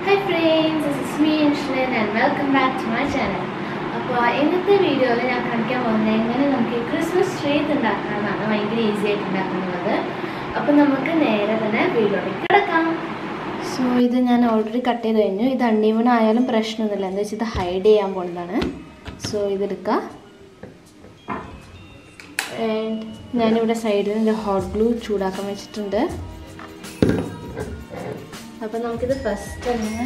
Hi friends, this is me Anshlin and welcome back to my channel. അപ്പോൾ ഇന്നത്തെ വീഡിയോയിൽ ഞാൻ കാണിക്കാൻ പോകുന്നത് എങ്ങനെ നമുക്ക് ക്രിസ്മസ് ട്രീറ്റ് ഉണ്ടാക്കാനാണ് ഭയങ്കര ഈസി ആയിട്ട് ഉണ്ടാക്കുന്നത്. അപ്പോൾ നമുക്ക് നേരെ തന്നെ വീഡിയോയിലേക്ക് കിടക്കാം. സോ ഇത് ഞാൻ ഓൾറെഡി കട്ട് ചെയ്ത് കഴിഞ്ഞു. ഇത് അൺഈവൺ ആയാലും പ്രശ്നമൊന്നുമില്ല, എന്താ വെച്ചാൽ ഇത് ഹൈഡ് ചെയ്യാൻ പോകുന്നതാണ്. സോ ഇതെടുക്കുക. ആൻഡ് ഞാനിവിടെ സൈഡിൽ ഒരു ഹോട്ട് ഗ്ലൂ ചൂടാക്കാൻ വെച്ചിട്ടുണ്ട്. അപ്പോൾ നമുക്കിത് ഫസ്റ്റ് തന്നെ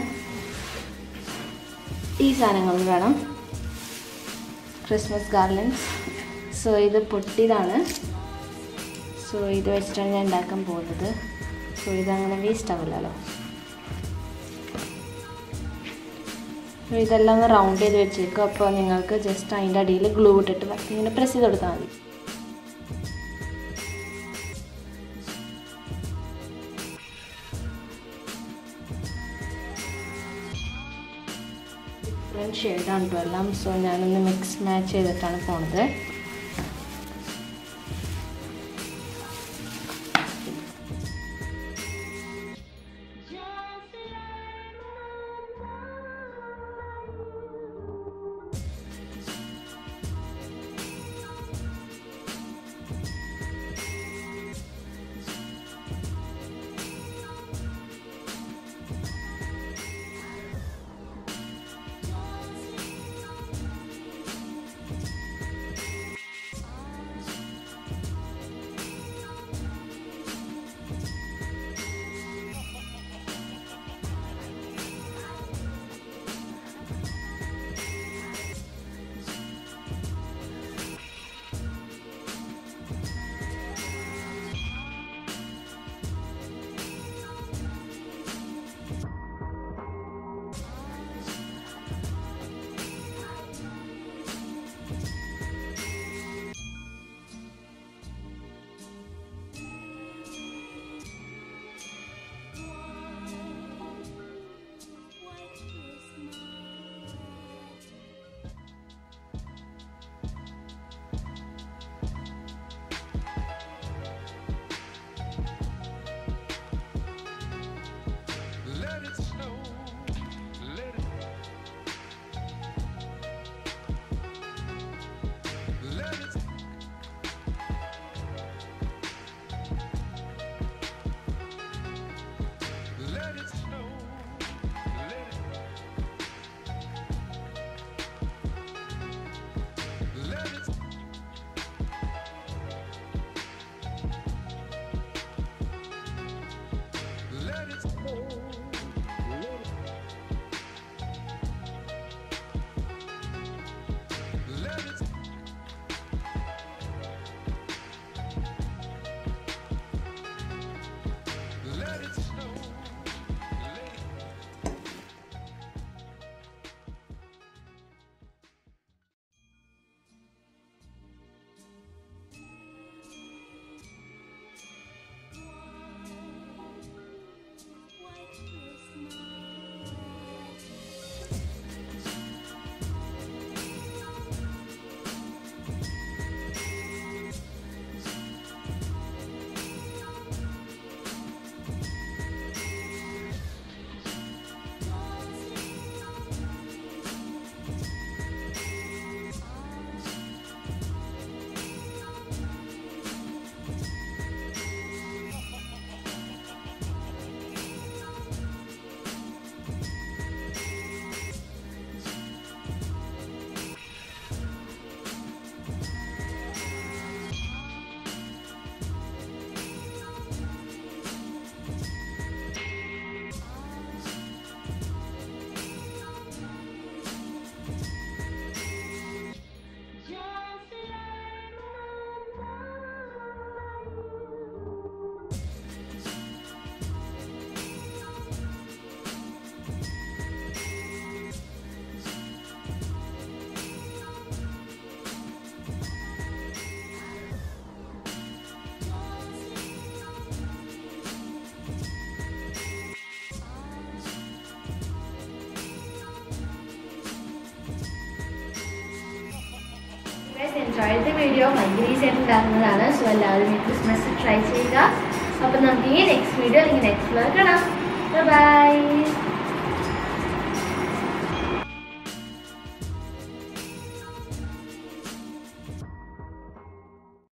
ഈ സാധനങ്ങൾ വേണം, ക്രിസ്മസ് ഗാർലൻഡ്സ്. സോ ഇത് പൊട്ടിയതാണ്. സോ ഇത് വെച്ചിട്ടാണ് ഞാൻ ഉണ്ടാക്കാൻ പോകുന്നത്. സോ ഇതങ്ങനെ വേസ്റ്റ് ആവില്ലല്ലോ. സോ ഇതെല്ലാം ഒന്ന് റൗണ്ട് ചെയ്ത് വെച്ചേക്കും. അപ്പോൾ നിങ്ങൾക്ക് ജസ്റ്റ് അതിൻ്റെ അടിയിൽ ഗ്ലൂ ഇട്ടിട്ട് ഇങ്ങനെ പ്രസ് ചെയ്ത് കൊടുത്താൽ മതി. ഡിഫറെൻറ്റ് ഷെയ്ഡാണ് കേട്ടോ എല്ലാം. സോ ഞാനൊന്ന് മിക്സ് മാച്ച് ചെയ്തിട്ടാണ് പോണത്. enjoyed the video. ഭയങ്കര ഈസി ആയിട്ട് ഉണ്ടാക്കുന്നതാണ്. സോ എല്ലാവരും ഈ ക്രിസ്മസ് ട്രൈ ചെയ്യുക. അപ്പോൾ നമുക്ക് ഈ നെക്സ്റ്റ് വീഡിയോ അല്ലെങ്കിൽ നെക്സ്റ്റ് വ്ലോഗ് കാണാം. ബൈ.